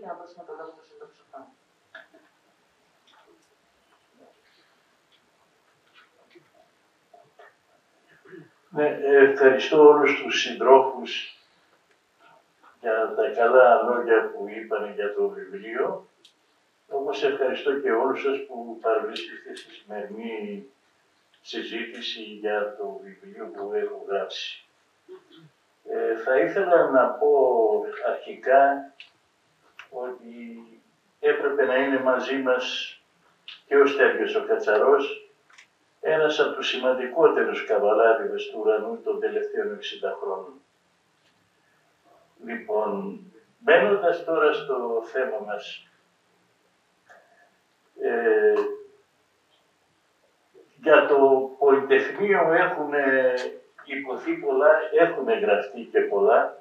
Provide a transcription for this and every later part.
για να δώσουμε το λόγο στον σύντομο χρόνο. Ναι, ευχαριστώ όλους τους συντρόφους για τα καλά λόγια που είπαν για το βιβλίο. Όμως ευχαριστώ και όλους σας που παραβρίσκεστε στη σημερινή συζήτηση για το βιβλίο που έχω γράψει. Θα ήθελα να πω αρχικά ότι έπρεπε να είναι μαζί μας και ο Στέργιος ο Κατσαρός, ένας από τους σημαντικότερους καβαλάριδες του ουρανού των τελευταίων 60 χρόνων. Λοιπόν, μπαίνοντας τώρα στο θέμα μας, για το Πολυτεχνείο έχουν υποθεί πολλά, έχουν γραφτεί και πολλά,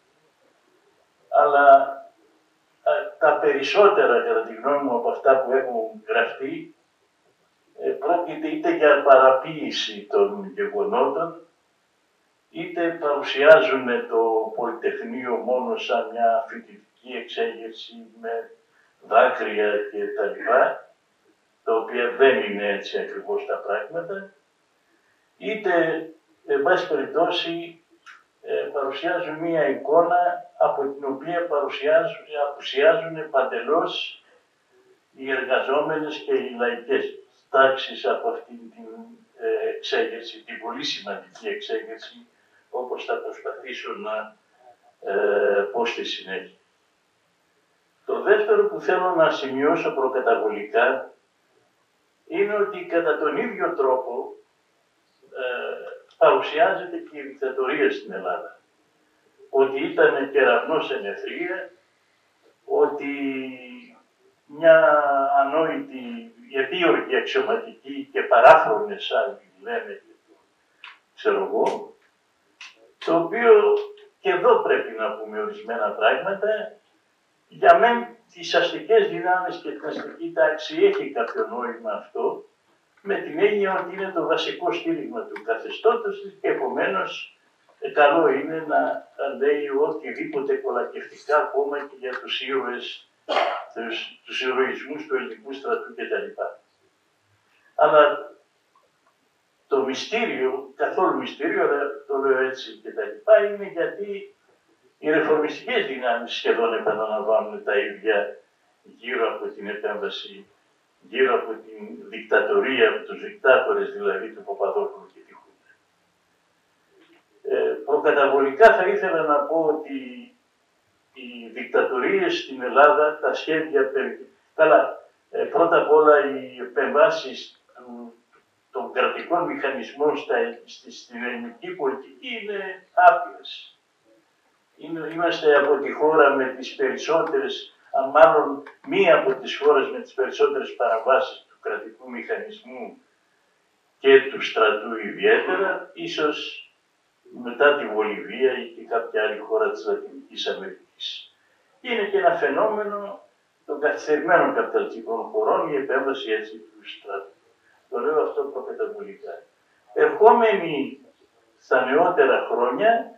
αλλά τα περισσότερα, κατά τη γνώμη μου, από αυτά που έχουν γραφτεί, πρόκειται είτε για παραποίηση των γεγονότων, είτε παρουσιάζουν το Πολυτεχνείο μόνο σαν μια φοιτητική εξέγερση με δάκρυα και τα λοιπά, τα οποία δεν είναι έτσι ακριβώς τα πράγματα, είτε, εν πάση περιπτώσει, παρουσιάζουν μία εικόνα από την οποία απουσιάζουν παντελώς οι εργαζόμενες και οι λαϊκές τάξεις από αυτήν την εξέγερση, την πολύ σημαντική εξέγερση, όπως θα προσπαθήσω να πω στη συνέχεια. Το δεύτερο που θέλω να σημειώσω προκαταβολικά είναι ότι κατά τον ίδιο τρόπο παρουσιάζεται και η δικτατορία στην Ελλάδα. Ότι ήταν κεραυνός εν αιθρία, ότι μια ανόητη, επίορκη αξιωματική και παράφρονες άλλοι λένε, ξέρω εγώ, το οποίο και εδώ πρέπει να πούμε ορισμένα πράγματα. Για μένα τις αστικές δυνάμεις και την αστική τάξη έχει κάποιο νόημα αυτό, με την έννοια ότι είναι το βασικό στήριγμα του καθεστώτος και επομένως καλό είναι να λέει οτιδήποτε κολακευτικά ακόμα και για τους ήρωες, τους ηρωισμούς του ελληνικού στρατού κτλ. Αλλά το μυστήριο, καθόλου μυστήριο, αλλά το λέω έτσι κτλ, είναι γιατί οι ρεφορμιστικές δυνάμεις σχεδόν επαναλαμβάνουν τα ίδια γύρω από την επέμβαση, γύρω από την δικτατορία, από τους δικτάτορες δηλαδή του Παπαδόπουλου και τη Χούντα. Προκαταβολικά θα ήθελα να πω ότι οι δικτατορίες στην Ελλάδα, τα σχέδια καλά, πρώτα απ' όλα οι επεμβάσεις των κρατικών μηχανισμών στην ελληνική πολιτική είναι άπειρες. Είμαστε από τη χώρα με τις περισσότερες, μάλλον μία από τις χώρες με τις περισσότερες παραβάσεις του κρατικού μηχανισμού και του στρατού ιδιαίτερα, ίσως μετά τη Βολιβία ή και κάποια άλλη χώρα της Λατινικής Αμερικής. Είναι και ένα φαινόμενο των καθυστερημένων καπιταλιστικών χωρών η επέμβαση έτσι του στρατού. Το λέω αυτό προκαταβολικά. Ερχόμενοι στα νεότερα χρόνια,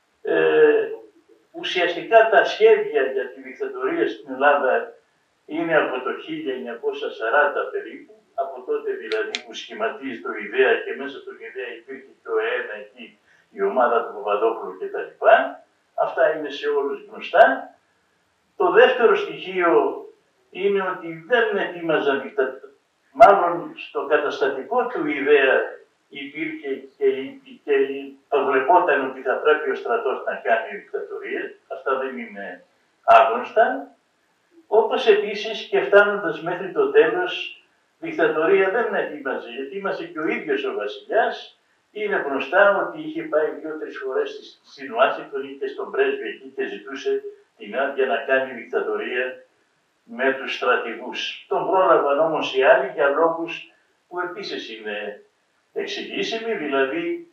ουσιαστικά τα σχέδια για τη δικτατορία στην Ελλάδα είναι από το 1940 περίπου, από τότε δηλαδή που σχηματίζεται το ιδέα και μέσα στον ιδέα υπήρχε και ο ΕΕΝΑ εκεί, η ομάδα του Παπαδόπουλου κτλ. Αυτά είναι σε όλους γνωστά. Το δεύτερο στοιχείο είναι ότι δεν ετοίμαζαν δικτατορία. Μάλλον στο καταστατικό του ιδέα υπήρχε και προβλεπόταν ότι θα πρέπει ο στρατός να κάνει δικτατορία. Αυτά δεν είναι άγνωστα. Όπως επίσης και φτάνοντας μέχρι το τέλος, δικτατορία δεν ετοίμαζε. Ετοίμασε και ο ίδιος ο βασιλιάς. Είναι γνωστά ότι είχε πάει 2-3 φορές στην Ουάσιγκτον και στον πρέσβη εκεί και ζητούσε την άδεια να κάνει δικτατορία με τους στρατηγούς. Τον πρόλαβαν όμως οι άλλοι για λόγους που επίσης είναι εξηγήσιμοι, δηλαδή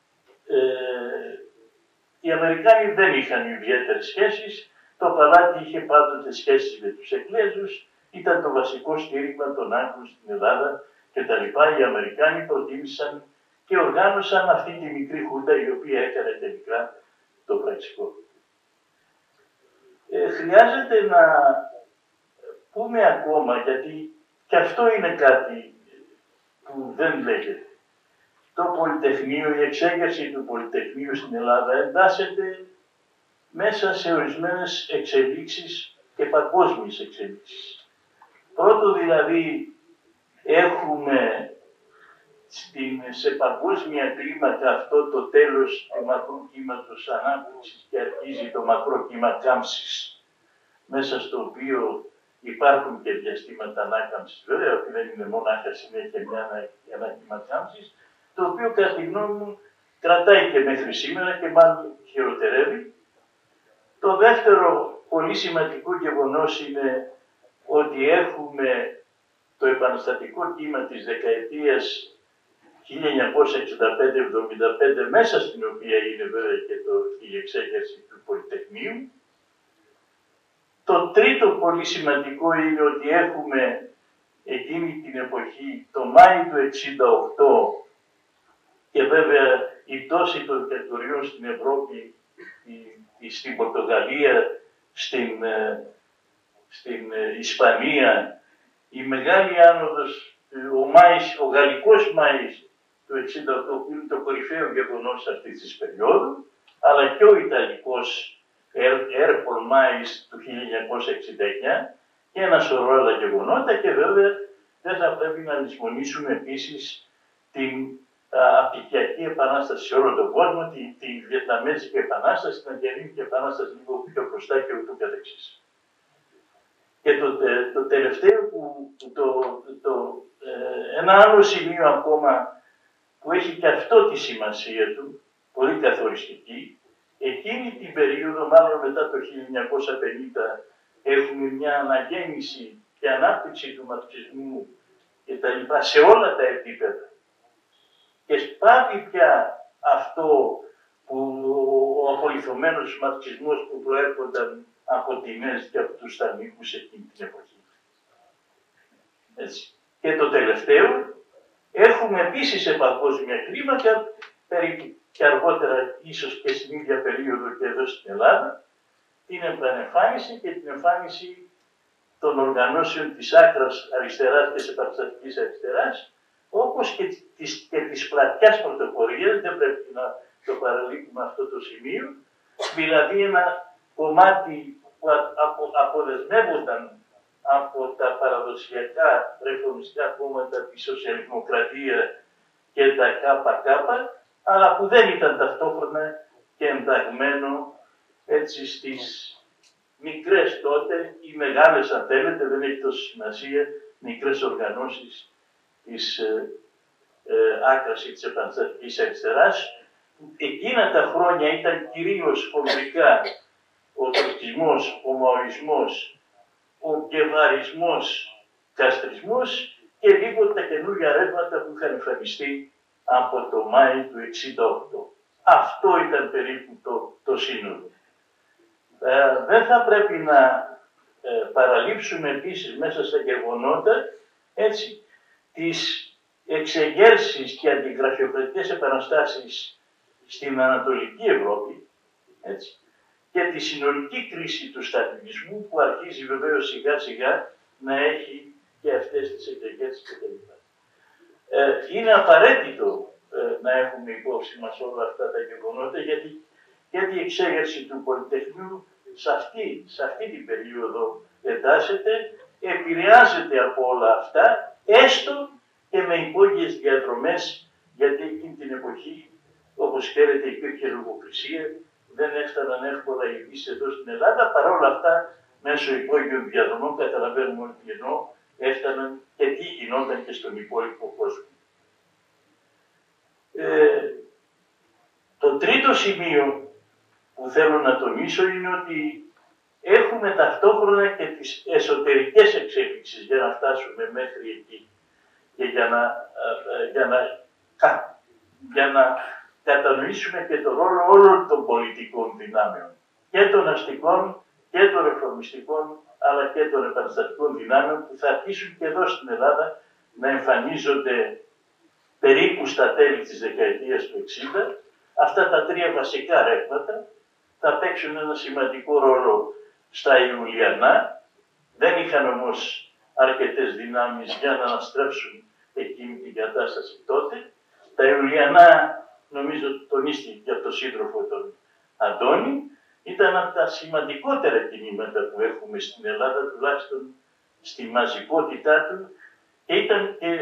οι Αμερικάνοι δεν είχαν ιδιαίτερες σχέσεις, το παλάτι είχε πάντοτε σχέσεις με τους Εγγλέζους, ήταν το βασικό στήριγμα των Άγγλων στην Ελλάδα κτλ. Οι Αμερικάνοι προτίμησαν και οργάνωσαν αυτή τη μικρή χούντα η οποία έκανε τελικά το πραξικό. χρειάζεται να πούμε ακόμα, γιατί και αυτό είναι κάτι που δεν λέγεται. Το Πολυτεχνείο, η εξέγερση του Πολυτεχνείου στην Ελλάδα εντάσσεται μέσα σε ορισμένες εξελίξεις και παγκόσμιες εξελίξεις. Πρώτο δηλαδή έχουμε σε παγκόσμια κλίμακα αυτό το τέλος του μακρού κύματος ανάπτυξης και αρχίζει το μακρό κύμα κάμψης, μέσα στο οποίο υπάρχουν και διαστήματα ανάκαμψης, βέβαια, ότι δεν είναι μονάχα συνέχεια ένα κύμα κάμψης, το οποίο κατά τη γνώμη μου κρατάει και μέχρι σήμερα και μάλλον χειροτερεύει. Το δεύτερο πολύ σημαντικό γεγονός είναι ότι έχουμε το επαναστατικό κύμα της δεκαετίας 1965-75, μέσα στην οποία είναι βέβαια και η εξέγερση του Πολυτεχνείου. Το τρίτο πολύ σημαντικό είναι ότι έχουμε εκείνη την εποχή, το Μάη του 1968, και βέβαια η πτώση των δικτατοριών στην Ευρώπη, στην Πορτογαλία, στην Ισπανία, η μεγάλη άνοδος, ο γαλλικός Μάης του 1968, που είναι το κορυφαίο γεγονός αυτής της περίοδου, αλλά και ο ιταλικός Έρπολ Μάης του 1969 και ένα σωρό άλλα γεγονότα, και βέβαια δεν θα πρέπει να λησμονήσουμε επίσης την Απικιακή Επανάσταση σε όλο τον κόσμο, τη Βιετναμέζικη Επανάσταση, την Αγγελίνικη Επανάσταση λίγο πιο μπροστά και ούτω καθεξής. Και το τελευταίο, ένα άλλο σημείο ακόμα που έχει και αυτό τη σημασία του, πολύ καθοριστική, εκείνη την περίοδο, μάλλον μετά το 1950, έχουμε μια αναγέννηση και ανάπτυξη του μαρξισμού και τα λοιπά σε όλα τα επίπεδα. Και σπάβει πια αυτό που ο απολυθωμένος μαρξισμός που προέρχονταν από τη Μέση και από τους Σταμίκους εκείνη την εποχή. Έτσι. Και το τελευταίο, έχουμε επίσης σε παγκόσμια κλίμακα, περίπου και αργότερα ίσως και στην ίδια περίοδο και εδώ στην Ελλάδα, την επανεμφάνιση και την εμφάνιση των οργανώσεων της άκρας αριστεράς και της επαναστατικής αριστεράς, όπως και της πλατιάς πρωτοπορίας, δεν πρέπει να το παραλείπουμε αυτό το σημείο, δηλαδή ένα κομμάτι που αποδεσμεύονταν από τα παραδοσιακά ρεφορμιστικά κόμματα, τη σοσιαλδημοκρατία και τα ΚΚ, αλλά που δεν ήταν ταυτόχρονα και ενταγμένο έτσι στις μικρές τότε ή μεγάλες, αν θέλετε, δεν έχει τόσο σημασία, μικρές οργανώσεις της άκρας ή της επαναστατικής αριστεράς, που εκείνα τα χρόνια ήταν κυρίως χονδρικά ο τροτσισμός, ο μαοισμός, ο γκεβαρισμός, καστρισμός και λίγο τα καινούργια ρεύματα που είχαν εμφανιστεί από το Μάη του 1968. Αυτό ήταν περίπου το σύνολο. Δεν θα πρέπει να παραλείψουμε επίσης μέσα στα γεγονότα έτσι, τις εξεγέρσεις και αντιγραφειοκρατικές επαναστάσεις στην Ανατολική Ευρώπη, έτσι, και τη συνολική κρίση του σταλινισμού που αρχίζει βεβαίως σιγά σιγά να έχει και αυτές τις εξεγέρσεις κτλ. Είναι απαραίτητο να έχουμε υπόψη μας όλα αυτά τα γεγονότα, γιατί η εξέγερση του Πολυτεχνείου σε αυτή την περίοδο εντάσσεται, επηρεάζεται από όλα αυτά, έστω και με υπόγειες διαδρομές, γιατί εκείνη την εποχή, όπως ξέρετε, υπήρχε λογοκρισία, δεν έφταναν εύκολα οι ειδήσεις εδώ στην Ελλάδα, παρόλα αυτά, μέσω υπόγειων διαδρομών, καταλαβαίνουμε ότι εννοώ, έφταναν και τι γινόταν και στον υπόλοιπο κόσμο. Το τρίτο σημείο που θέλω να τονίσω είναι ότι έχουμε ταυτόχρονα και τις εσωτερικές εξέλιξεις για να φτάσουμε μέχρι εκεί και για να κατανοήσουμε και το ρόλο όλων των πολιτικών δυνάμεων, και των αστικών και των ρεφορμιστικών αλλά και των επαναστατικών δυνάμεων, που θα αρχίσουν και εδώ στην Ελλάδα να εμφανίζονται περίπου στα τέλη της δεκαετίας του 60. Αυτά τα τρία βασικά ρεύματα θα παίξουν ένα σημαντικό ρόλο στα Ιουλιανά, δεν είχαν όμως αρκετές δυνάμεις για να αναστρέψουν εκείνη την κατάσταση τότε. Τα Ιουλιανά, νομίζω τονίστηκε και από τον σύντροφο τον Αντώνη, ήταν από τα σημαντικότερα κινήματα που έχουμε στην Ελλάδα, τουλάχιστον στη μαζικότητά του, και ήταν και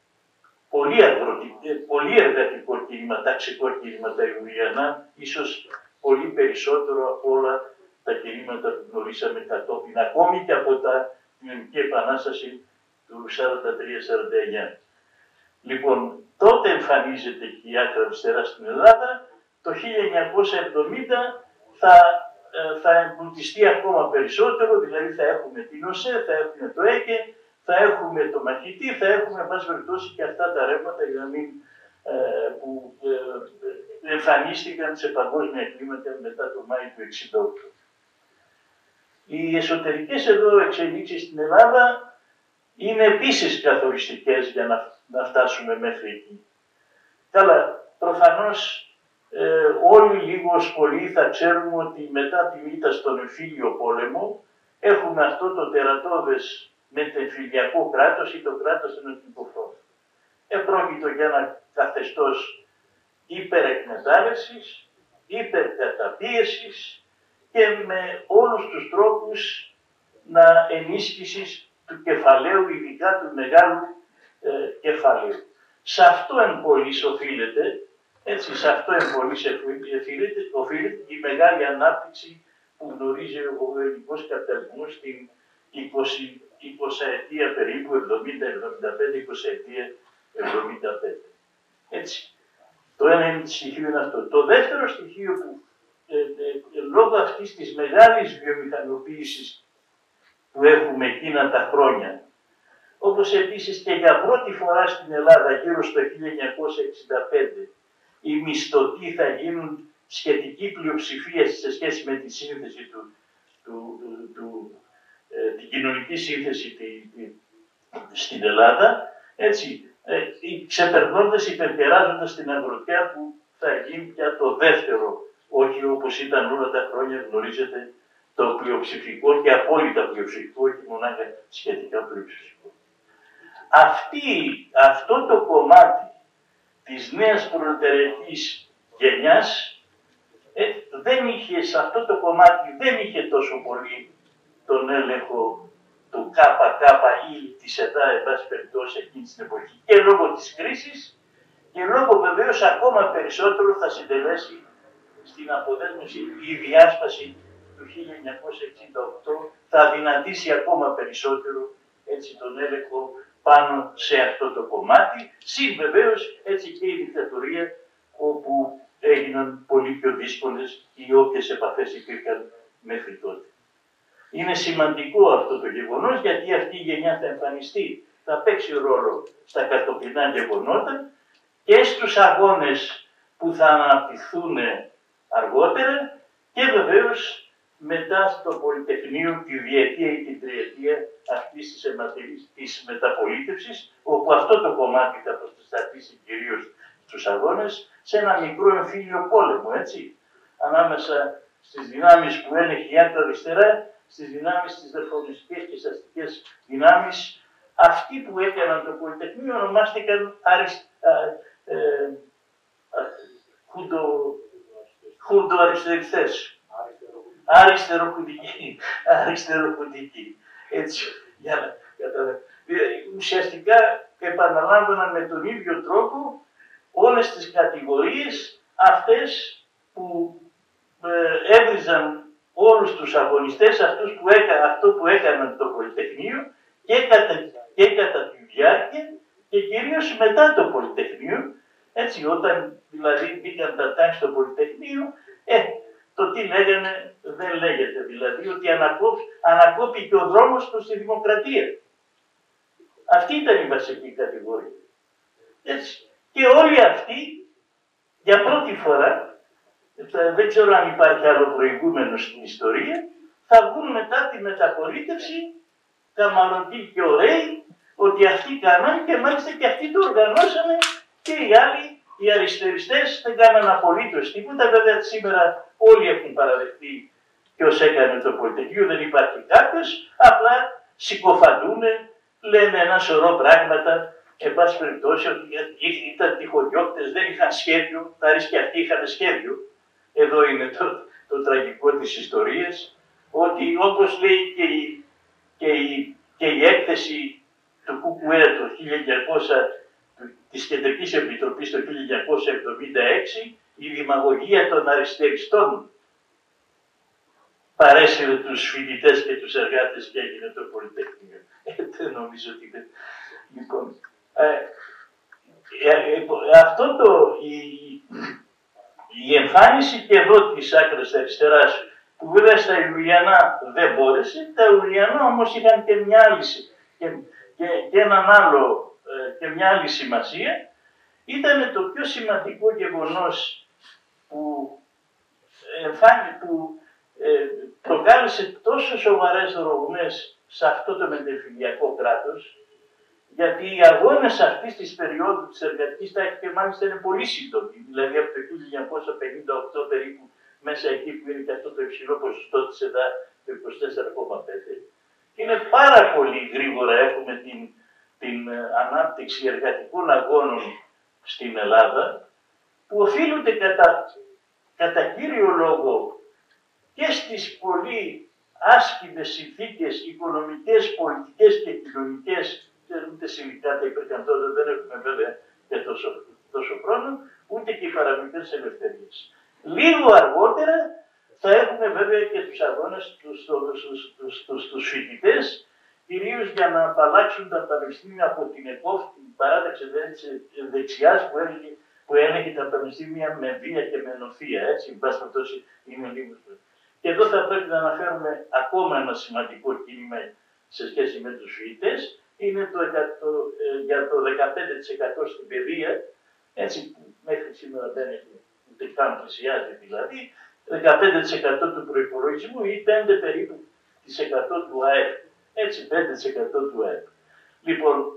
πολύ εργατικό κίνημα, ταξικό κίνημα τα Ιουλιανά, ίσως πολύ περισσότερο από όλα τα κινήματα που γνωρίσαμε κατόπιν, ακόμη και από την Ελληνική Επανάσταση του 43-49. Λοιπόν, τότε εμφανίζεται και η άκρα αριστερά στην Ελλάδα. Το 1970 θα εμπλουτιστεί ακόμα περισσότερο, δηλαδή θα έχουμε την ΟΣΕ, θα έχουμε το ΕΚΕ, θα έχουμε το μαχητή, θα έχουμε, εν πάση περιπτώσει, και αυτά τα ρεύματα που εμφανίστηκαν σε παγκόσμια κλίμακα μετά το Μάη του 1968. Οι εσωτερικές εδώ εξελίξεις στην Ελλάδα είναι επίσης καθοριστικές για να φτάσουμε μέχρι εκεί. Καλά, προφανώς όλοι λίγος πολύ θα ξέρουμε ότι μετά την ήττα στον εμφύλιο πόλεμο έχουμε αυτό το τερατώδες μετεμφυλιακό κράτος ή το κράτος των εθνικοφόρων. Επρόκειτο για ένα καθεστώς υπερεκμετάλλευσης, υπερκαταπίεσης και με όλους τους τρόπους ενίσχυσης του κεφαλαίου, ειδικά του μεγάλου κεφαλαίου. Σε αυτό εν πολλής οφείλεται, σε αυτό εν πολλής οφείλεται η μεγάλη ανάπτυξη που γνωρίζει ο ελληνικός καπιταλισμός στην 20ετία περίπου, 70-75, 20ετία 75. Έτσι. Το ένα στοιχείο είναι αυτό. Το δεύτερο στοιχείο που λόγω αυτής της μεγάλης βιομηχανοποίησης που έχουμε εκείνα τα χρόνια, όπως επίσης και για πρώτη φορά στην Ελλάδα γύρω στο 1965, οι μισθωτοί θα γίνουν σχετική πλειοψηφία σε σχέση με τη σύνθεση την κοινωνική σύνθεση στην Ελλάδα, έτσι, ξεπερνώντας, υπερκεράζοντας την αγροτιά που θα γίνει πια το δεύτερο, όχι όπως ήταν όλα τα χρόνια, γνωρίζετε, το πλειοψηφικό και απόλυτα πλειοψηφικό και μονάχα σχετικά πλειοψηφικό. Αυτό το κομμάτι της νέας προλεταριακής γενιάς σε αυτό το κομμάτι δεν είχε τόσο πολύ τον έλεγχο του ΚΚ ή της ΕΔΑ, εν πάση περιπτώσει, εκείνη την εποχή, και λόγω της κρίσης και λόγω βεβαίως ακόμα περισσότερο θα συντελέσει στην αποδέσμευση η διάσπαση του 1968, θα δυνατήσει ακόμα περισσότερο έτσι τον έλεγχο πάνω σε αυτό το κομμάτι, συν βεβαίως έτσι και η δικτατορία, όπου έγιναν πολύ πιο δύσκολες οι όποιες επαφές υπήρχαν μέχρι τότε. Είναι σημαντικό αυτό το γεγονός, γιατί αυτή η γενιά θα εμφανιστεί, θα παίξει ρόλο στα κατοπινά γεγονότα και στους αγώνες που θα αναπτυχθούν αργότερα και βεβαίως μετά στο Πολυτεχνείο τη διετία ή την τριετία αυτής της μεταπολίτευσης, όπου αυτό το κομμάτι θα προστατήσει κυρίως στους αγώνες σε ένα μικρό εμφύλιο πόλεμο, έτσι, ανάμεσα στις δυνάμεις που έλεγχε η άκρα αριστερά, στις δυνάμεις της ρεφορμιστικές και αστικές δυνάμεις. Αυτοί που έκαναν το Πολυτεχνείο ονομάστηκαν χούντο-αριστεριστές. Αριστεροχουντικοί. Έτσι, για να καταλάβετε. Ουσιαστικά επαναλάμβαναν με τον ίδιο τρόπο όλες τις κατηγορίες αυτές που έβριζαν όλους τους αγωνιστές, αυτό που έκαναν το Πολυτεχνείο και κατά τη διάρκεια και κυρίως μετά το Πολυτεχνείο. Έτσι, όταν δηλαδή μπήκαν τα τάξη στο Πολυτεχνείο, το τι λέγανε δεν λέγεται, δηλαδή ότι ανακόπηκε ο δρόμος προς τη δημοκρατία. Αυτή ήταν η βασική κατηγορία. Έτσι. Και όλοι αυτοί, για πρώτη φορά, δεν ξέρω αν υπάρχει άλλο προηγούμενο στην ιστορία, θα βγουν μετά τη μεταπολίτευση, καμαρωτοί και ωραίοι, ότι αυτοί κάναν και μάλιστα και αυτοί το οργανώσανε και οι άλλοι, οι αριστεριστές δεν κάναν απολύτως τίποτα. Βέβαια σήμερα όλοι έχουν παραδεχτεί ποιος έκανε το Πολυτεχνείο, δεν υπάρχει κάποιος, απλά συκοφαντούν, λένε ένα σωρό πράγματα. Εν πάση περιπτώσει, ότι ήταν τυχοδιώκτες, δεν είχαν σχέδιο, τα ρίσκοι αυτοί είχαν σχέδιο. Εδώ είναι το τραγικό της ιστορίας, ότι όπως λέει και η έκθεση του ΚΚΕ το 1900, της Κεντρικής Επιτροπής το 1976, η δημαγωγία των αριστεριστών παρέσυρε τους φοιτητές και τους εργάτες και έγινε το Πολυτεχνείο. Δεν νομίζω ότι είναι. Λοιπόν, η εμφάνιση και εδώ της άκρης αριστεράς, που βέβαια στα Ιουλιανά δεν μπόρεσε, τα Ιουλιανά όμως είχαν και μια άλλη, και μια άλλη σημασία, ήταν το πιο σημαντικό γεγονός που προκάλεσε τόσο σοβαρές ρογμές σε αυτό το μετεμφυλιακό κράτος, γιατί οι αγώνες αυτής της περίοδου της εργατικής τάξης και μάλιστα είναι πολύ σύντομοι, δηλαδή από το 1958 περίπου μέσα εκεί που είναι και αυτό το υψηλό ποσοστό της ΕΔΑ, το 24,5. Είναι πάρα πολύ γρήγορα έχουμε την ανάπτυξη εργατικών αγώνων στην Ελλάδα, που οφείλονται κατά κύριο λόγο και στις πολύ άσκηδες συνθήκες οικονομικές, πολιτικές και κοινωνικές, ούτε συνδικάτα υπήρχαν τότε, δεν έχουμε βέβαια και τόσο χρόνο, ούτε και οι παραμικρές ελευθερίες. Λίγο αργότερα θα έχουμε βέβαια και τους αγώνες στους φοιτητές, κυρίως για να απαλλάξουν τα πανεπιστήμια από την ΕΚΟΦ, την παράταξη δεξιάς που έλεγε τα πανεπιστήμια με βία και με νοθεία. Έτσι, εν πάση περιπτώσει, είναι λίγο. Και εδώ θα πρέπει να αναφέρουμε ακόμα ένα σημαντικό κίνημα σε σχέση με τους φοιτητές. Είναι για το 15% στην παιδεία, έτσι που μέχρι σήμερα δεν έχει ούτε καν πλησιάζει δηλαδή, 15% του προϋπολογισμού ή 5 περίπου της 100 του ΑΕΠ. Έτσι, 5% του ΑΕΠ. Λοιπόν,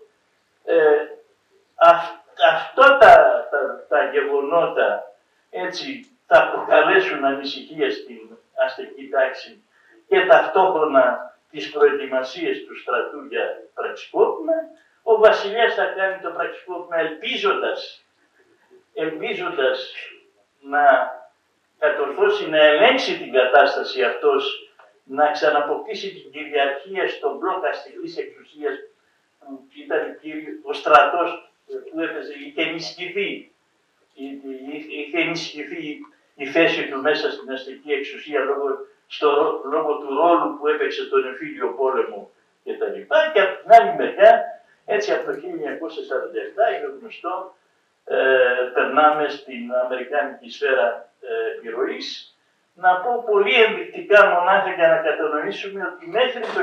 αυτά τα γεγονότα έτσι θα προκαλέσουν ανησυχία στην αστική τάξη και ταυτόχρονα τις προετοιμασίες του στρατού για πραξικόπημα. Ο βασιλιάς θα κάνει το πραξικόπημα ελπίζοντας να κατορθώσει να ελέγξει την κατάσταση αυτός, να ξαναποκτήσει την κυριαρχία στον μπλοκ αστικής εξουσίας που ήταν ο στρατός που έπαιζε, είχε ενισχυθεί η θέση του μέσα στην αστική εξουσία λόγω του ρόλου που έπαιξε στον εμφύλιο πόλεμο κτλ. Και από την άλλη μεριά, έτσι από το 1947 είναι γνωστό, περνάμε στην αμερικάνικη σφαίρα επιρροής. Να πω πολύ ενδεικτικά μονάχα για να κατανοήσουμε ότι μέχρι το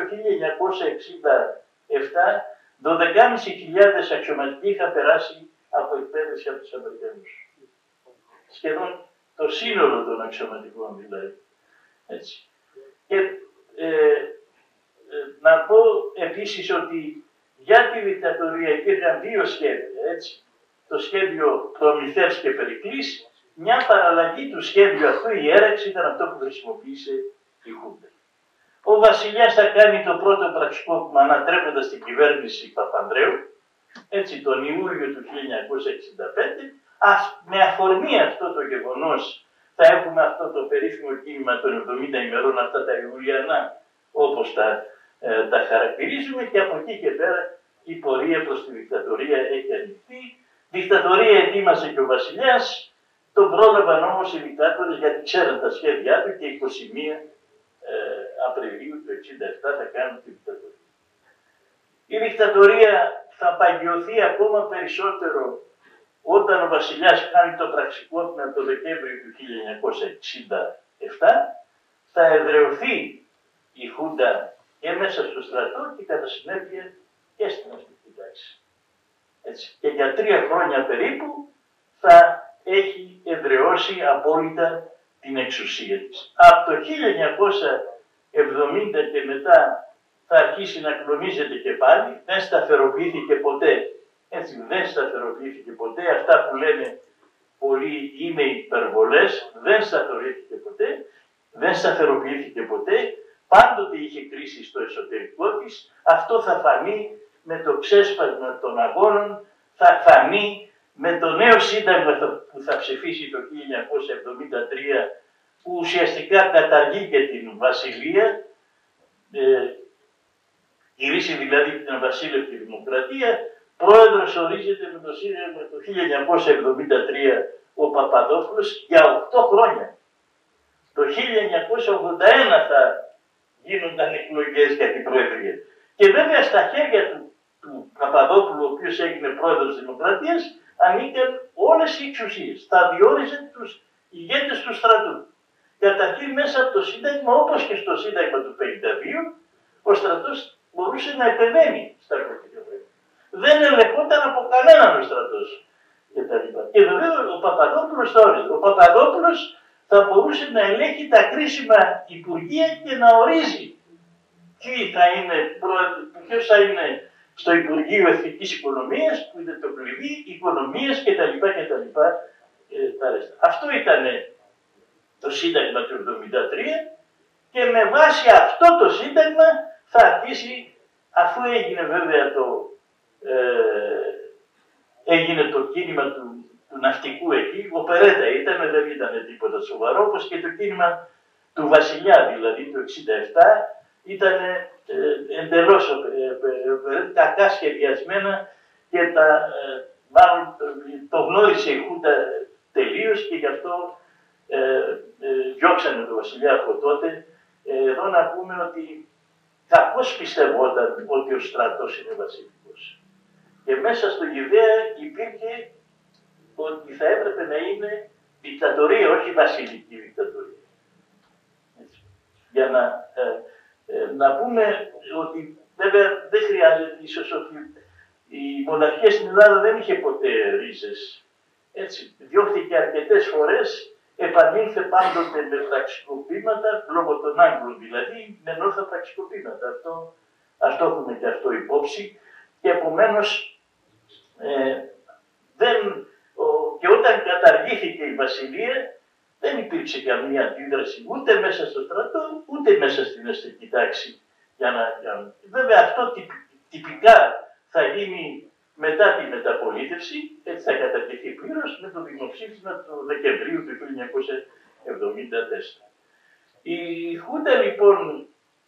1967 12.500 αξιωματικοί είχαν περάσει από εκπαίδευση από τους Αμερικανούς. Σχεδόν το σύνολο των αξιωματικών δηλαδή. Έτσι. Και να πω επίσης ότι για τη δικτατορία υπήρχαν δύο σχέδια. Έτσι. Το σχέδιο Προμηθεύς και Περικλής, μια παραλλαγή του σχέδιου αυτού, η έραξη ήταν αυτό που χρησιμοποίησε η Χούντα. Ο βασιλιάς θα κάνει το πρώτο πραξικόπημα ανατρέποντας την κυβέρνηση Παπανδρέου, έτσι τον Ιούλιο του 1965. Με αφορμή αυτό το γεγονός θα έχουμε αυτό το περίφημο κίνημα των 70 ημερών, αυτά τα Ιουλιανά όπως τα χαρακτηρίζουμε, και από εκεί και πέρα η πορεία προς τη δικτατορία έχει ανοιχτεί. Δικτατορία ετοίμασε και ο βασιλιάς, τον πρόλαβαν όμως οι δικτάτορες γιατί ξέραν τα σχέδιά του και 21 Απριλίου του 1967 θα κάνουν τη δικτατορία. Η δικτατορία θα παγιωθεί ακόμα περισσότερο όταν ο βασιλιάς κάνει το πραξικόπημα το Δεκέμβριο του 1967, θα εδραιωθεί η Χούντα και μέσα στο στρατό και κατά συνέπεια και στην αστική τάξη. Έτσι. Και για 3 χρόνια περίπου θα έχει εδραιώσει απόλυτα την εξουσία της. Από το 1970 και μετά θα αρχίσει να κλονίζεται και πάλι, δεν σταθεροποιήθηκε ποτέ. Έτσι, δεν σταθεροποιήθηκε ποτέ. Αυτά που λένε πολλοί είναι υπερβολές, δεν σταθεροποιήθηκε ποτέ. δεν σταθεροποιήθηκε ποτέ, πάντοτε είχε κρίση στο εσωτερικό της, αυτό θα φανεί με το ξέσπασμα των αγώνων, θα φανεί με το νέο σύνταγμα που θα ψηφίσει το 1973, που ουσιαστικά καταργεί και την βασιλεία, γυρίσει δηλαδή την βασίλευτη δημοκρατία. Πρόεδρος ορίζεται με το 1973 ο Παπαδόπουλος για 8 χρόνια. Το 1981 θα γίνονταν εκλογές για την Προεδρία. Και βέβαια στα χέρια του Παπαδόπουλου, ο οποίος έγινε πρόεδρος της Δημοκρατίας, ανήκαν όλες οι εξουσίες. Θα διόριζε τους ηγέτες του στρατού. Καταρχήν μέσα από το Σύνταγμα, όπως και στο Σύνταγμα του 1952, ο στρατός μπορούσε να επεμβαίνει στα κρατικά πράγματα. Δεν ελεγχόταν από κανέναν ο στρατός. Και βέβαια ο Παπαδόπουλος θα όριζε. Ο Παπαδόπουλος θα μπορούσε να ελέγχει τα κρίσιμα υπουργεία και να ορίζει ποιος θα είναι στο Υπουργείο Εθνικής Οικονομίας, που είναι το κλειδί, οικονομίας κτλ. Αυτό ήταν το Σύνταγμα του 1973 και με βάση αυτό το Σύνταγμα θα αρχίσει, αφού έγινε βέβαια έγινε το κίνημα του ναυτικού εκεί, οπερέτα ήταν, δεν ήταν τίποτα σοβαρό, όπως και το κίνημα του Βασιλιά, δηλαδή το 1967, ήταν εντελώς κακά σχεδιασμένα και μάλλον το γνώρισε η Χούντα τελείως και γι' αυτό διώξανε τον Βασιλιά από τότε. Εδώ να πούμε ότι κακώς πιστευόταν ότι ο στρατός είναι βασιλικός. Και μέσα στο ιδέα υπήρχε ότι θα έπρεπε να είναι δικτατορία, όχι βασιλική δικτατορία. Έτσι. Για να πούμε ότι βέβαια δεν χρειάζεται, ίσως ότι η μοναρχία στην Ελλάδα δεν είχε ποτέ ρίζες. Έτσι, διώχθηκε αρκετές φορές, επανήλθε πάντοτε με πραξικοπήματα, λόγω των Άγγλων δηλαδή, με νόρθα πραξικοπήματα. Ας το έχουμε και αυτό υπόψη. Και επομένως, και όταν καταργήθηκε η βασιλεία, δεν υπήρξε καμία αντίδραση ούτε μέσα στο στρατό, ούτε μέσα στην αστική τάξη. Βέβαια αυτό τυπικά θα γίνει μετά τη μεταπολίτευση, έτσι θα καταργηθεί πλήρως με το δημοψήφισμα του Δεκεμβρίου του 1974. Η Χούντα λοιπόν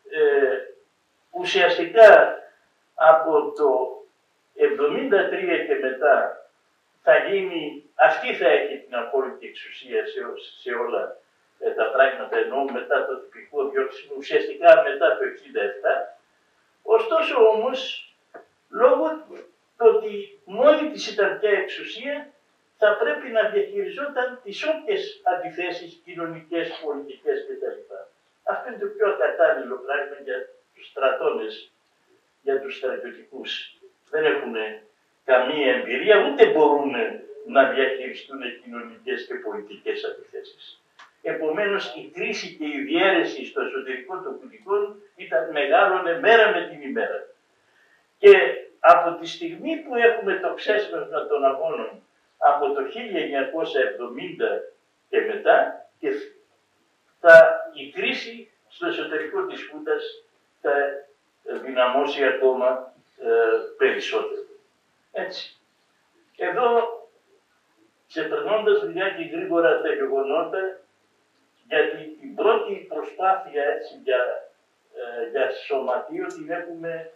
ουσιαστικά από το 1973 και μετά θα γίνει, αυτή θα έχει την απόλυτη εξουσία σε όλα τα πράγματα, ενώ μετά το τυπικό διώξιμο, ουσιαστικά μετά το 1967. Ωστόσο όμως, λόγω του ότι μόνη της ήταν πια εξουσία, θα πρέπει να διαχειριζόταν τις όποιες αντιθέσεις κοινωνικές, πολιτικές κτλ. Αυτό είναι το πιο κατάλληλο πράγμα για τους στρατώνες, για τους στρατιωτικούς. Δεν έχουν καμία εμπειρία, ούτε μπορούν να διαχειριστούν κοινωνικές και πολιτικές αντιθέσεις. Επομένως, η κρίση και η διαίρεση στο εσωτερικό των πολιτικών μεγάλωνε μέρα με την ημέρα. Και από τη στιγμή που έχουμε το ξέσπασμα των αγώνων από το 1970 και μετά, και η κρίση στο εσωτερικό της Χούντας θα δυναμώσει ακόμα περισσότερο. Έτσι. Εδώ, ξεπερνώντας λιγάκι γρήγορα τα γεγονότα, γιατί την πρώτη προσπάθεια έτσι, για σωματείο την έχουμε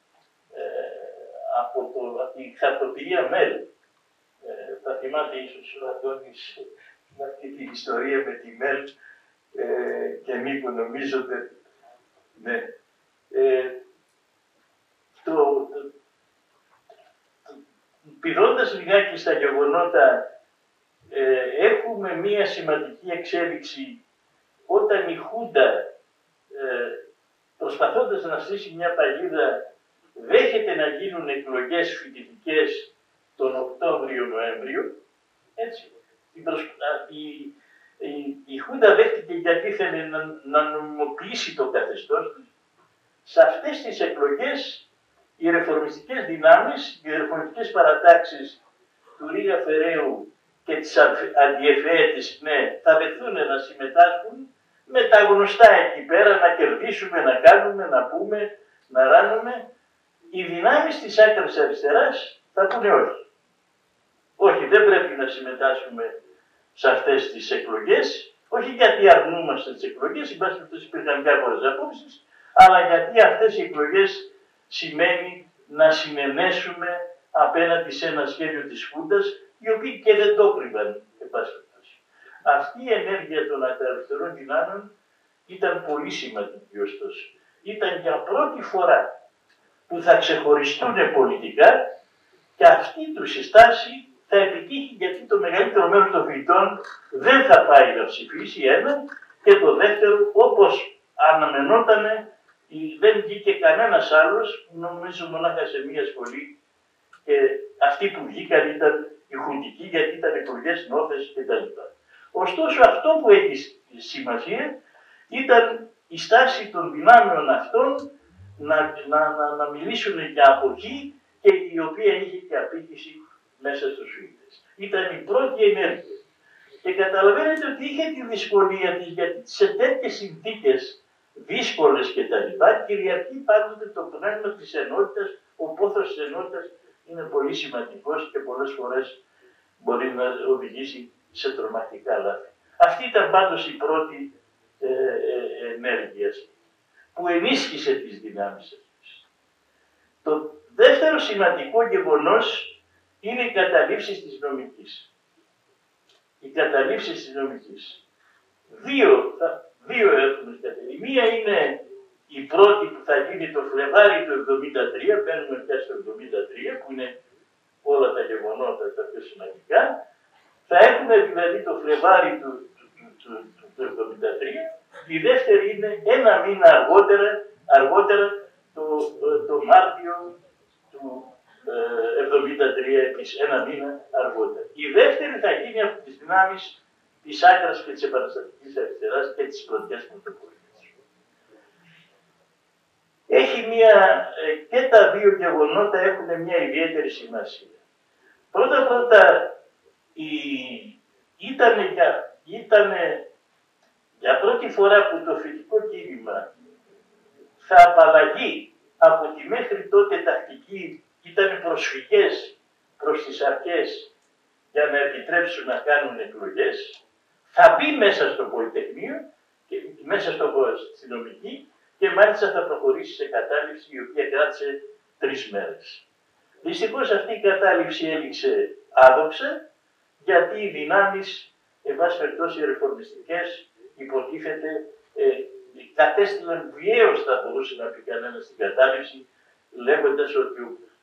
από την χαρτοπηγία ΜΕΛ. Θα θυμάται ίσως ο Αντώνης αυτή την ιστορία με τη ΜΕΛ και μη που νομίζονται. Ναι. Πηδώντας λιγάκι στα γεγονότα, έχουμε μία σημαντική εξέλιξη όταν η Χούντα, προσπαθώντας να στήσει μια παγίδα, δέχεται να γίνουν εκλογές φοιτητικές τον Οκτώβριο-Νοέμβριο. Έτσι. Η Χούντα δέχτηκε γιατί ήθελε να νομιμοποιήσει το καθεστώς της. Σε αυτές τις εκλογές οι ρεφορμιστικές δυνάμεις, οι ρεφορμιστικές παρατάξεις του Ρίγα Φεραίου και της αντιεφαίε της ΚΝΕ θα δεχθούν να συμμετάσχουν με τα γνωστά εκεί πέρα να κερδίσουμε, να κάνουμε, να πούμε, να ράνουμε. Οι δυνάμεις της άκρας αριστεράς θα πούνε όχι. Όχι, δεν πρέπει να συμμετάσχουμε σε αυτές τις εκλογές, όχι γιατί αρνούμαστε τις εκλογές, εν πάση περιπτώσει υπήρχαν διάφορες απόψεις, αλλά γιατί αυτές οι εκλογές σημαίνει να συνενέσουμε απέναντι σε ένα σχέδιο της Χούντας, οι οποίοι και δεν το κρύβαν, εν πάση περιπτώσει. Αυτή η ενέργεια των ακραριστερών δυνάμεων ήταν πολύ σημαντική ωστόσο. Ήταν για πρώτη φορά που θα ξεχωριστούν πολιτικά και αυτή τους η στάση θα επιτύχει, γιατί το μεγαλύτερο μέρος των φοιτητών δεν θα πάει να ψηφίσει ένα, και το δεύτερο, όπως αναμενότανε, δεν βγήκε κανένας άλλος, νομίζω μονάχα σε μία σχολή, και αυτοί που βγήκαν ήταν οι χουντικοί, γιατί ήταν εκλογές νόθες κτλ. Ωστόσο αυτό που έχει σημασία ήταν η στάση των δυνάμεων αυτών να μιλήσουν για αποχή, και η οποία είχε και απήχηση μέσα στους Σουηδές. Ήταν η πρώτη ενέργεια. Και καταλαβαίνετε ότι είχε τη δυσκολία της, γιατί σε τέτοιες συνθήκες δύσκολες και τα λοιπά, κυριαρχεί πάντοτε το πνεύμα της ενότητας, ο πόθος της ενότητας είναι πολύ σημαντικός και πολλές φορές μπορεί να οδηγήσει σε τρομακτικά λάθη. Αυτή ήταν πάντως η πρώτη ενέργεια που ενίσχυσε τις δυνάμεις αυτές. Το δεύτερο σημαντικό γεγονός είναι οι καταλήψεις της νομικής. Οι καταλήψεις της νομικής. Δύο έχουμε κατεβεί. Μία είναι η πρώτη που θα γίνει το Φλεβάρι του 1973, μπαίνουμε πια στο 1973, που είναι όλα τα γεγονότα τα πιο σημαντικά. Θα έχουμε δηλαδή το Φλεβάρι του 1973, η δεύτερη είναι ένα μήνα αργότερα το Μάρτιο του 1973, επίσης ένα μήνα αργότερα. Η δεύτερη θα γίνει από τις δυνάμεις της άκρας και της επαναστατικής αριστεράς και της πλατιάς πρωτοπορίας. Και τα δύο γεγονότα έχουν μια ιδιαίτερη σημασία. Πρώτα, ήταν για πρώτη φορά που το φοιτητικό κίνημα θα απαλλαγεί από τη μέχρι τότε τακτική, ήταν προσφυγές προς τις αρχές για να επιτρέψουν να κάνουν εκλογές, θα μπει μέσα στο Πολυτεχνείο, και μέσα στη νομική, και μάλιστα θα προχωρήσει σε κατάληψη η οποία κράτησε 3 μέρες. Δυστυχώς αυτή η κατάληψη έληξε άδοξα, γιατί οι δυνάμεις, εν πάση περιπτώσει οι ρεφορμιστικές, υποτίθεται, κατέστηλαν βιαίως, θα μπορούσε να πει κανένας, στην κατάληψη, λέγοντας ότι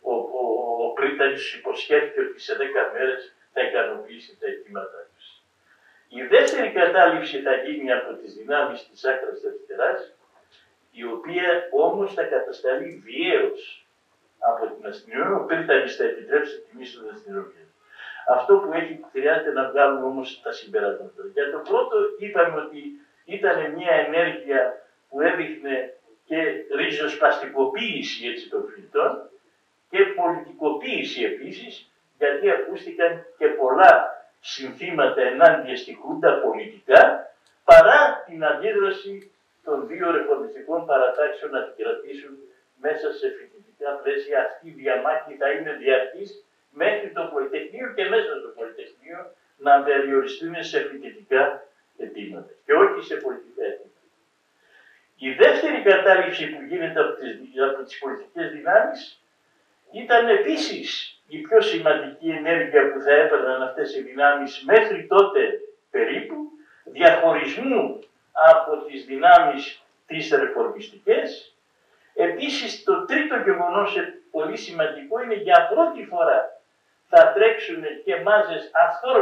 ο πρίτανης υποσχέθηκε ότι σε 10 μέρες θα ικανοποιήσει τα αιτήματά τους. Η δεύτερη κατάληψη θα γίνει από τις δυνάμεις της άκρας αριστεράς, η οποία όμως θα κατασταλεί βιαίως από την αστυνομία. Ο πρίτανης θα επιτρέψει τη τιμή στην αστυνομία. Αυτό που χρειάζεται να βγάλουμε όμως τα συμπεράσματα. Για το πρώτο, είπαμε ότι ήταν μια ενέργεια που έδειχνε και ριζοσπαστικοποίηση των φοιτητών και πολιτικοποίηση επίσης, γιατί ακούστηκαν και πολλά συνθήματα ενάντια στη Χούντα πολιτικά, παρά την αντίδραση των δύο ρεφορμιστικών παρατάξεων να την κρατήσουν μέσα σε φοιτητικά πλαίσια. Αυτή η διαμάχη θα είναι διαρκής μέχρι το Πολυτεχνείο, και μέσα στο Πολυτεχνείο να περιοριστούν σε φοιτητικά αιτήματα και όχι σε πολιτικά αιτήματα. Η δεύτερη κατάληψη που γίνεται από τις πολιτικές δυνάμεις ήταν επίσης η πιο σημαντική ενέργεια που θα έπαιρναν αυτές οι δυνάμεις μέχρι τότε περίπου, διαχωρισμού από τις δυνάμεις τις ρεφορμιστικές. Επίσης το τρίτο γεγονός πολύ σημαντικό είναι, για πρώτη φορά θα τρέξουν και μάζες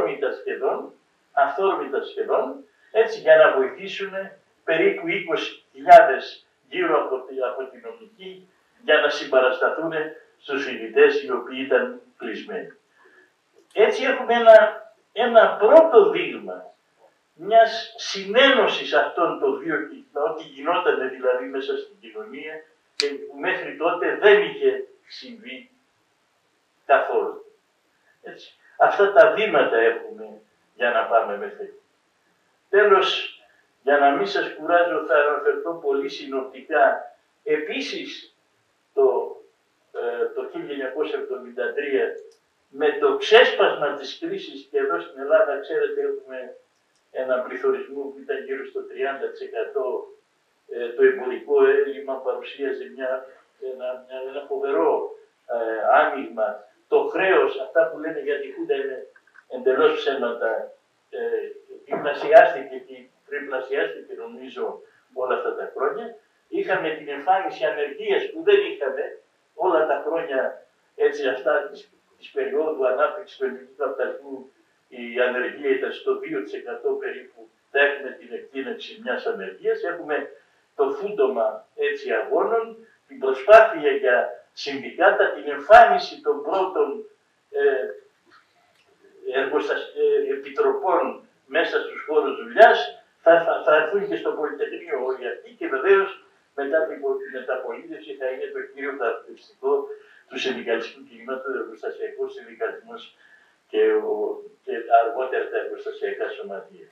αυθόρμητα σχεδόν, έτσι, για να βοηθήσουν περίπου 20.000 γύρω από την νομική, για να συμπαρασταθούν στους φοιτητές οι οποίοι ήταν κλεισμένοι. Έτσι έχουμε ένα πρώτο δείγμα μιας συνένωσης αυτών των δύο, ό,τι γινόταν δηλαδή μέσα στην κοινωνία και που μέχρι τότε δεν είχε συμβεί καθόλου. Έτσι. Αυτά τα βήματα έχουμε για να πάμε μέχρι εκεί. Τέλος, Για να μην σας κουράζω θα αναφερθώ πολύ συνοπτικά. Επίσης το 1973 με το ξέσπασμα της κρίσης, και εδώ στην Ελλάδα ξέρετε έχουμε ένα πληθωρισμό που ήταν γύρω στο 30%, το εμπορικό έλλειμμα παρουσίαζε ένα φοβερό άνοιγμα. Το χρέος, αυτά που λένε για τη Χούντα είναι εντελώς ψέματα, διπλασιάστηκε και τριπλασιάστηκε νομίζω όλα αυτά τα χρόνια. Είχαμε την εμφάνιση ανεργίας που δεν είχαμε όλα τα χρόνια, έτσι αυτά της περίοδου ανάπτυξης του ελληνικού καπιταλισμού. Η ανεργία ήταν στο 2% περίπου, θα έχουμε την εκτείναξη μιας ανεργίας. Έχουμε το φούντομα έτσι αγώνων, την προσπάθεια για συνδικάτα, την εμφάνιση των πρώτων επιτροπών μέσα στους χώρους δουλειάς. Θα έρθουν και στο Πολυτεχνείο όλοι αυτοί και βεβαίως μετά την μεταπολίτευση θα είναι το κύριο χαρακτηριστικό του συνδικαλιστικού κινήματος, ο εργοστασιακός συνδικαλισμός και αργότερα τα εργοστασιακά σωματεία.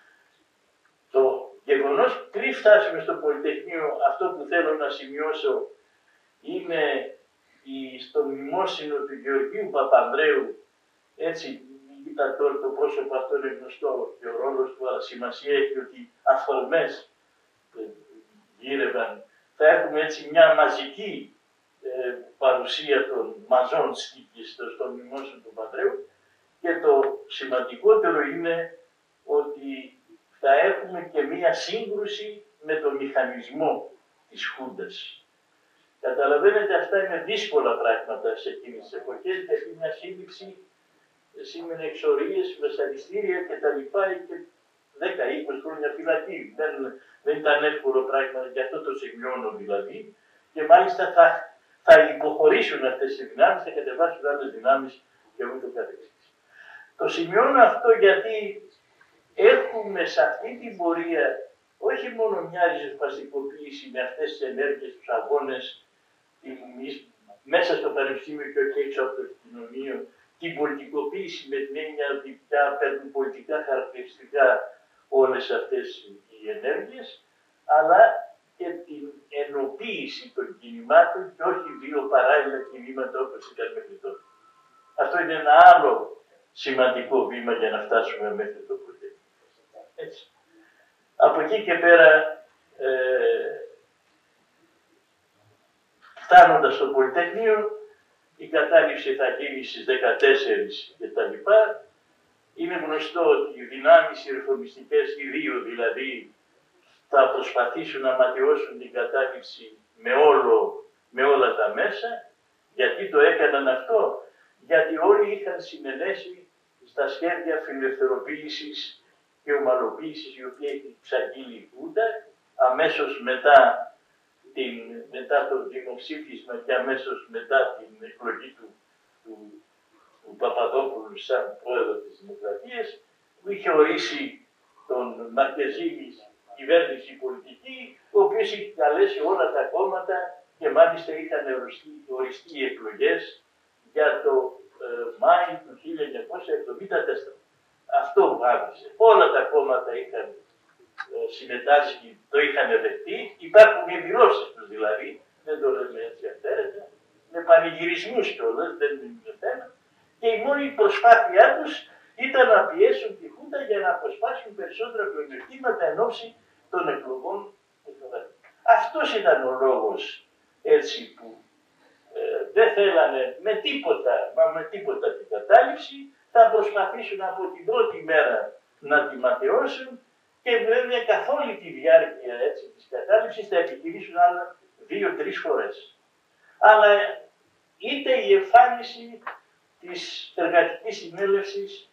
Το γεγονός, πριν φτάσουμε στο Πολυτεχνείο, αυτό που θέλω να σημειώσω είναι στο μνημόσυνο του Γεωργίου Παπανδρέου, έτσι ήταν τώρα το πρόσωπο αυτό είναι γνωστό και ο ρόλος του, αλλά σημασία έχει ότι αφορμές γύρευαν. Θα έχουμε έτσι μια μαζική παρουσία των μαζών σκήκης στο μνημόσυνο του Παπανδρέου, και το σημαντικότερο είναι ότι θα έχουμε και μία σύγκρουση με το μηχανισμό της Χούντας. Καταλαβαίνετε, αυτά είναι δύσκολα πράγματα σε εκείνες τις εποχές, γιατί μια σύλληψη σήμαινε εξορίες, βασανιστήρια κτλ. Και 10-20 χρόνια φυλακή. Δεν ήταν εύκολο πράγμα, γι' αυτό το σημειώνω δηλαδή. Και μάλιστα θα υποχωρήσουν αυτές οι δυνάμεις, θα κατεβάσουν άλλες δυνάμεις και ούτω καθεξής. Το σημειώνω αυτό γιατί έχουμε σε αυτή την πορεία όχι μόνο μια ριζοσπαστικοποίηση με αυτές τις ενέργειες, τους αγώνες, μέσα στο πανεπιστήμιο και όχι έξω από το κοινωνίο, την πολιτικοποίηση με την έννοια ότι πια παίρνουν πολιτικά χαρακτηριστικά όλες αυτές οι ενέργειες, αλλά και την ενοποίηση των κινημάτων και όχι δύο παράλληλα κινήματα όπως ήταν μέχρι τώρα. Αυτό είναι ένα άλλο σημαντικό βήμα για να φτάσουμε μέχρι το Πολυτεχνείο. Από εκεί και πέρα, φτάνοντας στο Πολυτεχνείο, η κατάληψη θα γίνει στις 14 κτλ. Είναι γνωστό ότι οι δυνάμεις οι ρεφορμιστικές, οι δύο δηλαδή, θα προσπαθήσουν να ματαιώσουν την κατάληψη με όλα τα μέσα. Γιατί το έκαναν αυτό? Γιατί όλοι είχαν συνενέσει στα σχέδια φιλελευθεροποίησης και ομαλοποίησης, η οποία έχει εξαγγείλει η Χούντα αμέσως μετά το δημοψήφισμα και αμέσως μετά την εκλογή του Παπαδόπουλου σαν πρόεδρο της Δημοκρατίας, που είχε ορίσει τον Μαρκεζίνη κυβέρνηση πολιτική, ο οποίος είχε καλέσει όλα τα κόμματα και μάλιστα είχαν οριστεί οι εκλογές για το Μάη του 1974. Αυτό βάβησε. Όλα τα κόμματα είχαν συμμετάσχει, το είχαν δεχτεί. Υπάρχουν οι δηλώσεις τους δηλαδή, δεν το λέμε έτσι αυθαίρετα, με πανηγυρισμούς κιόλας, δεν είναι θέμα. Και η μόνη προσπάθειά τους ήταν να πιέσουν τη Χούντα για να αποσπάσουν περισσότερα πλεονεκτήματα εν ώψη των εκλογών. Αυτός ήταν ο λόγος έτσι που δεν θέλανε με τίποτα την κατάληψη, θα προσπαθήσουν από την πρώτη μέρα να τη ματαιώσουν και βέβαια καθ' όλη τη διάρκεια έτσι, της κατάληψης θα επιχειρήσουν άλλα 2-3 φορές. Αλλά είτε η εμφάνιση της εργατικής συνέλευσης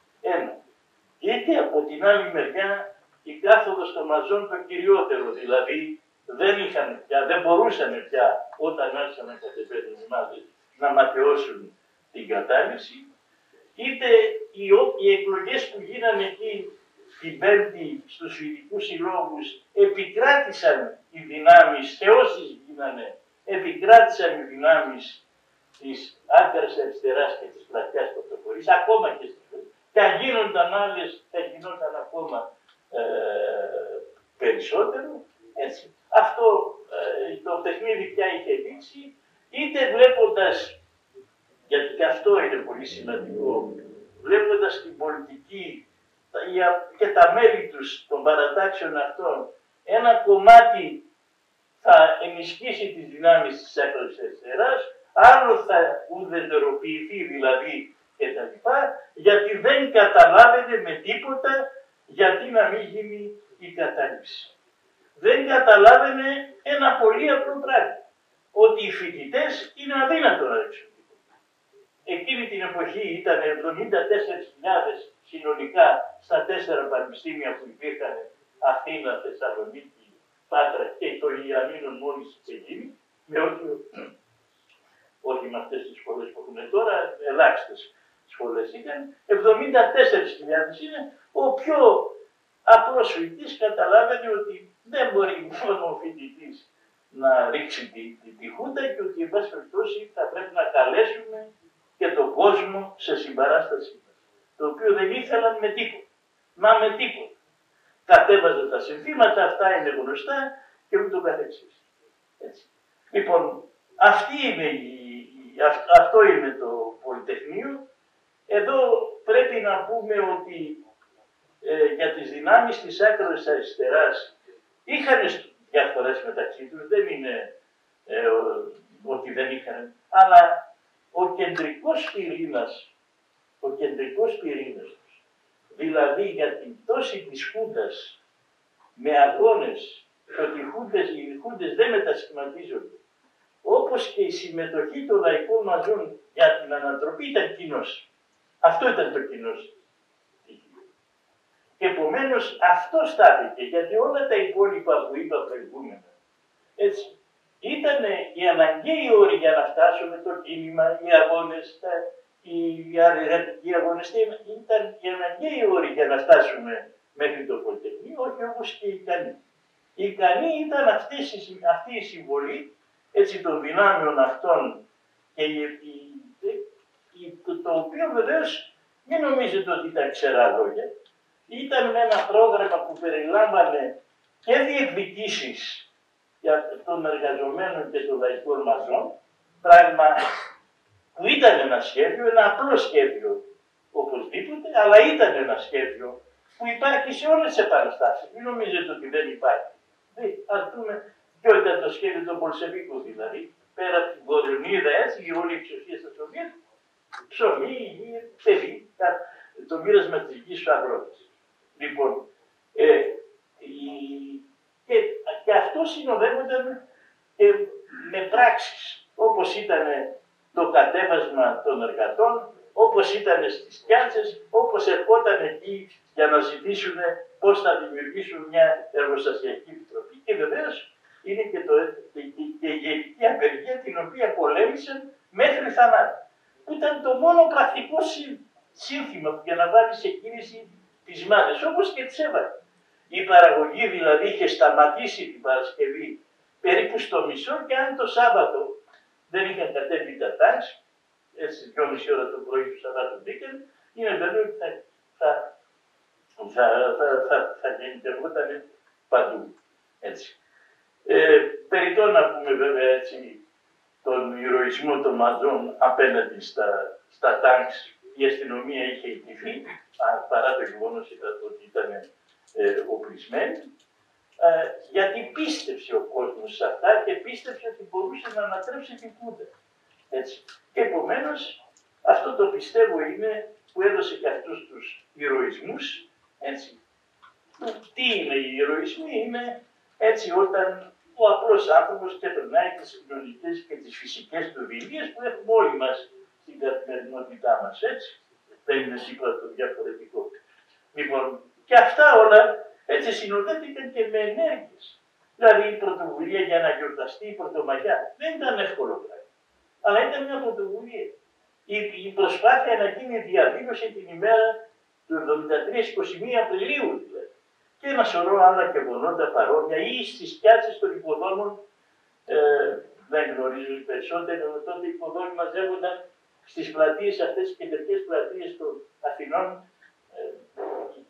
είτε από την άλλη μεριά η κάθοδος των μαζών το κυριότερο, δηλαδή δεν μπορούσαν πια όταν άρχισαν να κατεβαίνουν οι μάζες να ματαιώσουν την κατάληψη, είτε οι εκλογές που γίνανε εκεί την Πέμπτη στους ειδικούς συλλόγους επικράτησαν οι δυνάμεις, θεώσεις γίνανε, επικράτησαν οι δυνάμεις της άκρας αριστεράς και της πλατιάς πρωτοπορής, ακόμα και στις και αν γίνονταν άλλες, θα γινόταν ακόμα περισσότερο. Έτσι. Αυτό το παιχνίδι πια είχε δείξει, είτε βλέποντας, γιατί και αυτό είναι πολύ σημαντικό, βλέποντας την πολιτική και τα μέλη τους των παρατάξεων αυτών, ένα κομμάτι θα ενισχύσει τις δυνάμεις της άκρης αριστεράς, άλλο θα ουδετεροποιηθεί δηλαδή κτλ. Γιατί δεν καταλάβαινε με τίποτα γιατί να μην γίνει η κατάληψη. Δεν καταλάβαινε ένα πολύ απλό πράγμα, ότι οι φοιτητές είναι αδύνατο να ρίξουν τίποτα. Εκείνη την εποχή ήταν 74.000 συνολικά στα 4 πανεπιστήμια που υπήρχαν, Αθήνα, Θεσσαλονίκη, Πάτρα και το Ιαμίνο μόλις είχε γίνει, με όχι με αυτές τις σχολές που έχουν τώρα, ελάχιστες σχολές ήταν, 74.000 είναι, ο πιο απλός φοιτητής καταλάβαινε ότι δεν μπορεί μόνο ο φοιτητής να ρίξει τη χούντα και ότι εν πάση περιπτώσει θα πρέπει να καλέσουμε και τον κόσμο σε συμπαράστασή μας. Το οποίο δεν ήθελαν με τίποτα. Μα με τίποτα. Κατέβαζαν τα συνθήματα, αυτά είναι γνωστά και ούτω καθεξής. Έτσι. Λοιπόν, αυτό είναι το Πολυτεχνείο. Εδώ πρέπει να πούμε ότι για τις δυνάμεις της άκρης αριστεράς είχαν διαφορές μεταξύ τους, δεν είναι ότι δεν είχαν, αλλά ο κεντρικός πυρήνας τους, δηλαδή για την πτώση της Χούντας με αγώνες, ότι οι Χούντες δεν μετασχηματίζονται, όπως και η συμμετοχή των λαϊκών μαζών για την ανατροπή ήταν κοινός. Αυτό ήταν το κοινός. Και επομένως αυτό στάθηκε, γιατί όλα τα υπόλοιπα που είπα προηγούμενα, έτσι, ήταν οι αναγκαίοι όροι για να φτάσουμε το κίνημα, οι αγώνες, οι αγωνιστές ήταν οι αναγκαίοι όροι για να φτάσουμε μέχρι το Πολυτεχνείο, όχι όπως και οι ικανοί. Οι ικανοί ήταν αυτή η συμβολή, έτσι, των δυνάμεων αυτών, και το οποίο βεβαίως μην νομίζετε ότι ήταν ξερά λόγια. Ήταν ένα πρόγραμμα που περιλάμβανε και διεκδικήσεις των εργαζομένων και των λαϊκών μαζών, πράγμα που ήταν ένα σχέδιο, ένα απλό σχέδιο οπωσδήποτε, αλλά ήταν ένα σχέδιο που υπάρχει σε όλες τις επαναστάσεις. Μην νομίζετε ότι δεν υπάρχει. Ας πούμε, ποιο ήταν το σχέδιο των Πολσεβίκων δηλαδή, πέρα από την Κορονίδα, έτσι, η όλη εξουσία στα Σοβιέτ, ψωμί, υγεία, παιδί, το μοίρασμα της γης στους αγρότες. Λοιπόν, και αυτό συνοδεύονταν με πράξεις, όπως ήταν το κατέβασμα των εργατών, όπως ήταν στις πιάτσες, όπως ερχόταν εκεί για να ζητήσουν πώς θα δημιουργήσουν μια εργοστασιακή επιτροπή. Και βεβαίως είναι και η γενική απεργία την οποία πολέμησαν μέχρι θανάτου. Που ήταν το μόνο πρακτικό σύνθημα για να βάλει σε κίνηση τις μάζες, όπως και τις έβαλε. Η παραγωγή δηλαδή είχε σταματήσει την Παρασκευή περίπου στο μισό και αν το Σάββατο δεν είχαν κατέβει τα τάγκς, έτσι 2,5 ώρα το πρωί του Σαββάτου μπήκαν, είναι βέβαιο ότι θα γεννητερόταν παντού. Έτσι. Περιττό να πούμε βέβαια έτσι τον ηρωισμό των μαζών απέναντι στα τάγκς. Η αστυνομία είχε ιτηθεί, παρά το γεγονός ότι ήταν οπλισμένη, γιατί πίστεψε ο κόσμος σε αυτά και πίστεψε ότι μπορούσε να ανατρέψει την Χούντα. Έτσι. Και επομένως αυτό το πιστεύω είναι που έδωσε και αυτούς τους ηρωισμούς. Έτσι. Τι είναι οι ηρωισμοί? Είναι έτσι όταν ο απλός άνθρωπος ξεπερνάει τις κοινωνικές και τις φυσικές του δειλίες που έχουμε όλοι μας στην καθημερινότητά μας, έτσι. Δεν είναι τίποτα το διαφορετικό. Λοιπόν, και αυτά όλα έτσι συνοδεύτηκαν και με ενέργειες. Δηλαδή η πρωτοβουλία για να γιορταστεί η Πρωτομαγιά δεν ήταν εύκολο πράγμα. Αλλά ήταν μια πρωτοβουλία. Η προσπάθεια να γίνει διαδήλωση την ημέρα του 73, 21 Απριλίου δηλαδή. Και ένα σωρό άλλα γεγονότα παρόμοια ή στις πιάτσες των υποδόμων, δεν γνωρίζω οι περισσότεροι, αλλά τότε οι υποδόμοι μαζεύονταν στις πλατείες αυτές, τις κεντρικές πλατείες των Αθηνών,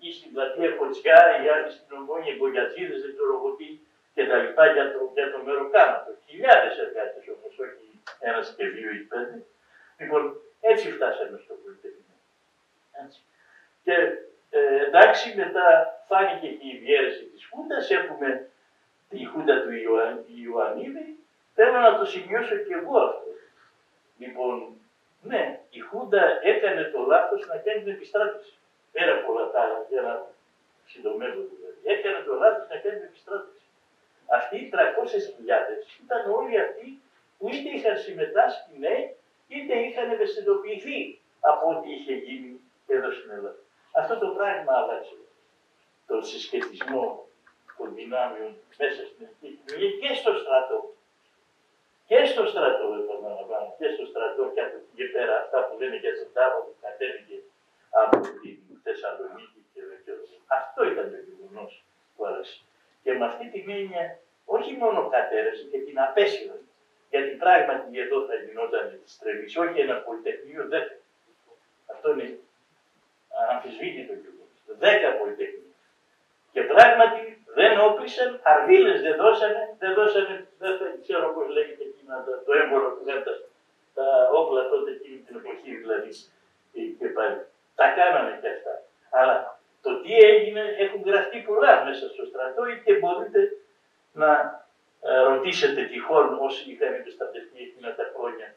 εκεί στην πλατεία Κοτσιά, οι άλλοι στην Ομόνια, οι Μπογιατζίδες, δεν ξέρω εγώ τι και τα λοιπά για το μεροκάματο. Χιλιάδες εργάτες όμως, όχι ένας και δύο ή πέντε. Λοιπόν, έτσι φτάσαμε στο Πολυτεχνείο. Έτσι. Και εντάξει, μετά φάνηκε και η διαίρεση της Χούντας, έχουμε τη Χούντα του Ιωαννίδη, θέλω να το σημειώσω και εγώ αυτό. Λοιπόν, ναι, η Χούντα έκανε το λάθος να κάνει την επιστράτευση. Πέρα από όλα τα άλλα, για να συντομεύω δηλαδή. Έκανε το λάθος να κάνει την επιστράτευση. Αυτοί οι 300.000 ήταν όλοι αυτοί που είτε είχαν συμμετάσχει, ναι, είτε είχαν ευαισθητοποιηθεί από ό,τι είχε γίνει εδώ στην Ελλάδα. Αυτό το πράγμα άλλαξε τον συσχετισμό των δυνάμεων μέσα στην ελληνική κοινωνία και στο στρατό. Και στο στρατό, επαναλαμβάνω, και στο στρατό και από εκεί και πέρα, αυτά που λένε για τον τάβο που κατέβηκε από τη Θεσσαλονίκη και δεν ξέρω. Αυτό ήταν το γεγονός που άλλαξε. Και με αυτή την έννοια, όχι μόνο κατέρευσε και την απέσυρε. Γιατί πράγματι εδώ θα γινόταν τη τρελή, όχι ένα πολυτεχνείο 10. Αυτό είναι αμφισβήτητο γεγονός. 10 πολυτεχνία. Και πράγματι δεν όπλησαν, αρβίλες δεν δώσανε, δεν ξέρω πώς λέγεται εκείνα, το έμβολο που δεν τα όπλα τότε εκείνη την εποχή δηλαδή. Και πάλι. Τα κάνανε και αυτά. Αλλά το τι έγινε έχουν γραφτεί πολλά μέσα στο στρατό και μπορείτε να ρωτήσετε τυχόν όσοι είχαν επιστατευτεί εκείνα τα χρόνια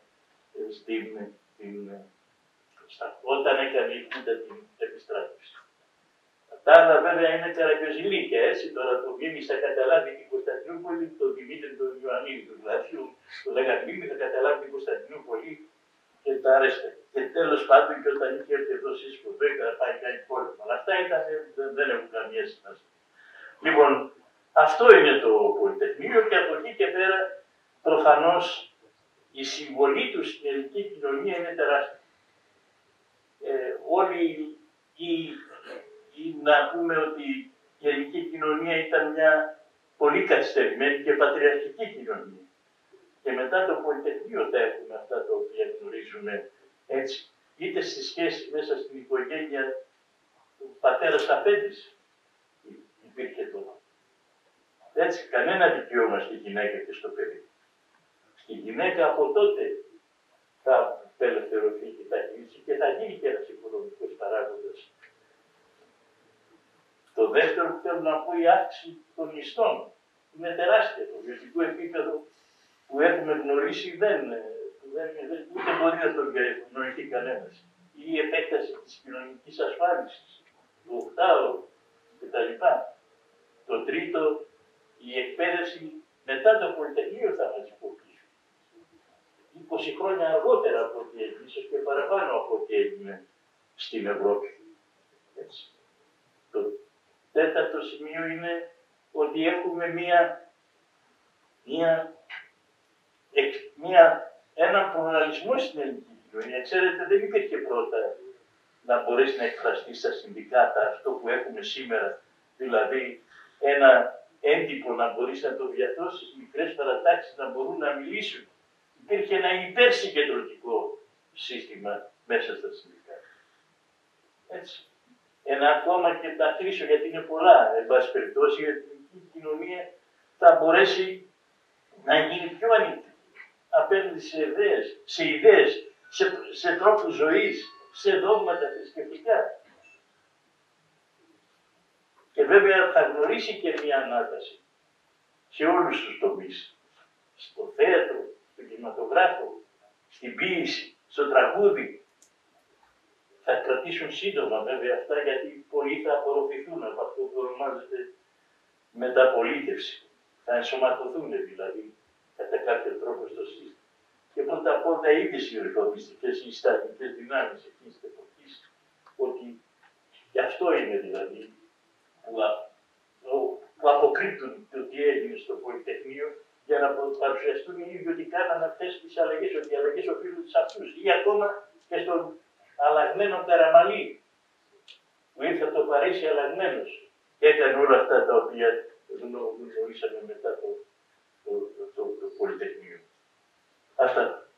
όταν έκανε η Χούντα την επιστράτευση. Τα άλλα βέβαια είναι καραγκιοζηλίκια, έτσι τώρα το Μίμη θα καταλάβει την Κωνσταντινούπολη, το Δημήτρη τον Ιωαννίδη, δηλαδή το λέγανε Μίμη θα καταλάβει την Κωνσταντινούπολη και τα αρέστα. Και τέλος πάντων και όταν είχε έρθει εδώ Σύσκο το έκανε πάει κάνει πόλεμο. Αλλά αυτά δεν έχουν καμία σημασία. Λοιπόν, αυτό είναι το Πολυτεχνείο και από εκεί και πέρα προφανώς η συμβολή του στην ελληνική κοινωνία είναι τεράστια. Όλοι να πούμε ότι η ελληνική κοινωνία ήταν μια πολύ καθυστερημένη και πατριαρχική κοινωνία. Και μετά το Πολυτεχνείο τα έχουμε αυτά τα οποία γνωρίζουμε έτσι. Είτε στη σχέση μέσα στην οικογένεια του πατέρας απέντης υπήρχε το. Έτσι, κανένα δικαίωμα στη γυναίκα και στο παιδί. Στη γυναίκα από τότε θα απελευθερωθεί και θα γίνει και θα γίνει και ένας οικονομικός παράγοντας. Το δεύτερο που θέλω να πω, η αύξηση των μισθών. Είναι τεράστια. Το βιωτικό επίπεδο που έχουμε γνωρίσει ούτε μπορεί να το γνωριστεί κανένας. Η επέκταση της κοινωνικής ασφάλισης, του 8ωρου κτλ. Το τρίτο, η εκπαίδευση μετά το Πολυτεχνείο θα μας υποποιήσει. 20 χρόνια αργότερα από ό,τι έγινε, ίσως και παραπάνω από ό,τι έγινε στην Ευρώπη. Έτσι. Το τέταρτο σημείο είναι ότι έχουμε έναν πλουραλισμό στην ελληνική κοινωνία. Ξέρετε, δεν υπήρχε πρώτα να μπορέσει να εκφραστεί στα συνδικάτα αυτό που έχουμε σήμερα, δηλαδή ένα έντυπο να μπορείς να το διαδώσεις, μικρές παρατάξεις να μπορούν να μιλήσουν. Υπήρχε ένα υπερσυγκεντρωτικό σύστημα μέσα στα συνδικάτα. Έτσι. Ένα ακόμα και τα κλείσω γιατί είναι πολλά, εν πάση περιπτώσει, η ελληνική κοινωνία θα μπορέσει να γίνει πιο ανοιχτή απέναντι σε ιδέες, σε τρόπους ζωής, σε δόγματα θρησκευτικά. Και βέβαια θα γνωρίσει και μια ανάταση σε όλους τους τομείς. Στο θέατρο, στον κινηματογράφο, στην ποίηση, στο τραγούδι. Θα κρατήσουν σύντομα βέβαια αυτά γιατί πολλοί θα απορροφηθούν από αυτό που ονομάζεται μεταπολίτευση. Θα ενσωματωθούν δηλαδή κατά κάποιο τρόπο στο σύστημα. Και πρώτα απ' όλα οι ίδιες οι ρηφομιστικές, οι στατικές δυνάμεις εκείνης της εποχής, ότι γι' αυτό είναι δηλαδή που αποκρύπτουν το τι έγινε στο Πολυτεχνείο για να παρουσιαστούν οι ίδιοι ότι κάνανε αυτές τις αλλαγές, ότι οι αλλαγές οφείλονται σε αυτούς. Ή ακόμα και στον αλλαγμένο Καραμαλή, που ήρθε από το Παρίσι αλλαγμένος και έκανε όλα αυτά τα οποία γνωρίσαμε μετά το Πολυτεχνείο. Αυτά.